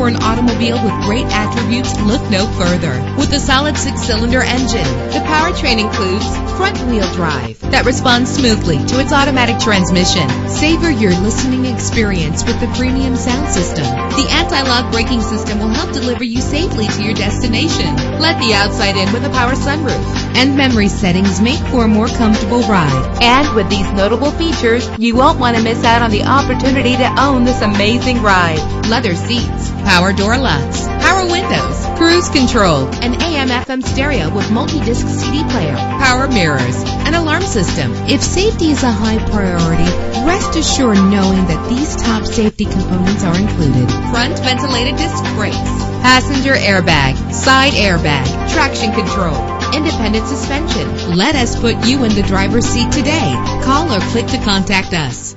for an automobile with great attributes, look no further. With a solid 6-cylinder engine, the powertrain includes front-wheel drive that responds smoothly to its automatic transmission. Savor your listening experience with the premium sound system. The anti-lock braking system will help deliver you safely to your destination. Let the outside in with a power sunroof. And memory settings make for a more comfortable ride. And with these notable features, you won't want to miss out on the opportunity to own this amazing ride. Leather seats, power door locks, power windows, cruise control, an AM/FM stereo with multi-disc CD player, power mirrors, an alarm system. If safety is a high priority, rest assured knowing that these top safety components are included. Front ventilated disc brakes, passenger airbag, side airbag, traction control, independent suspension. Let us put you in the driver's seat today. Call or click to contact us.